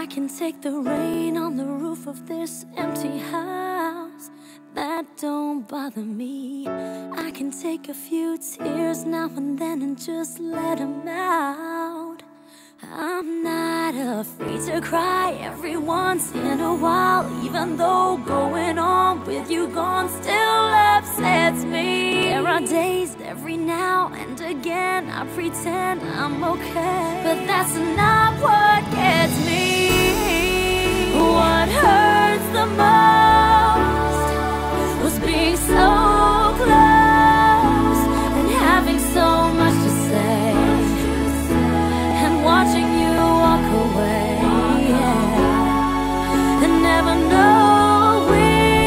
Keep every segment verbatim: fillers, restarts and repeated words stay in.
I can take the rain on the roof of this empty house. That don't bother me. I can take a few tears now and then and just let them out. I'm not afraid to cry every once in a while, even though going on with you gone still upsets me. There are days every now and again I pretend I'm okay, but that's not what gets me. What hurts the most was being so close and having so much to say, and watching you walk away, yeah, and never knowing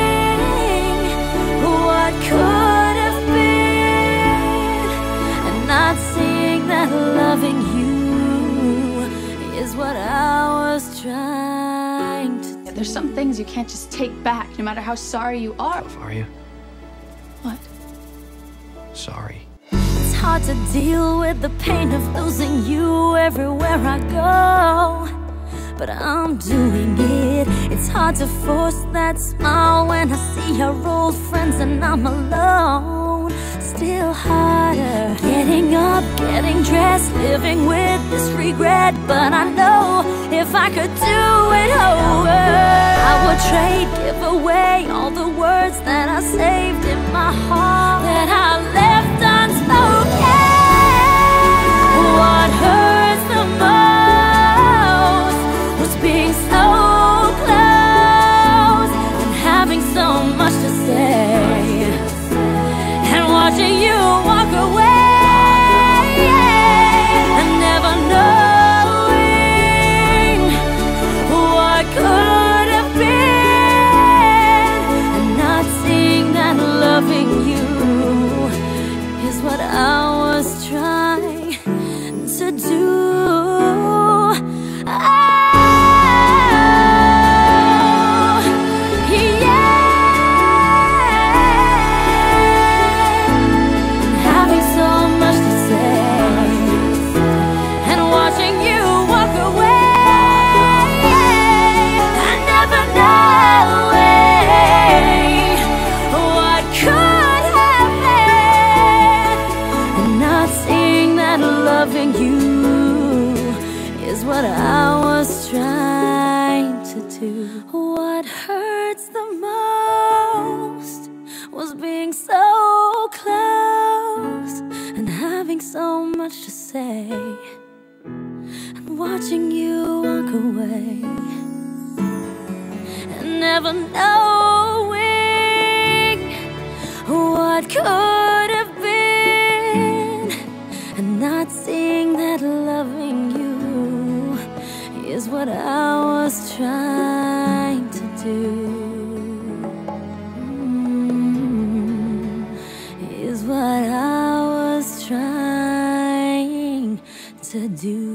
what could have been, and not seeing that loving you is what I was trying to do. There's some things you can't just take back, no matter how sorry you are. Are you? What? Sorry. It's hard to deal with the pain of losing you everywhere I go, but I'm doing it. It's hard to force that smile when I see our old friends and I'm alone. Still harder getting up, getting dressed, living with this regret. But I know if I could do it over, I would trade, give away all the words that I saved in my heart, that I left unspoken. What hurts the most was being so close and having so much to say, and watching you walk away, and never knowing what could have been, and not seeing that loving you is what I was trying to do. Loving you is what I was trying to do. What hurts the most was being so close and having so much to say, and watching you walk away, and never knowing what could have been, and not seeing that loving you is what I was trying to do. Mm, is what I was trying to do.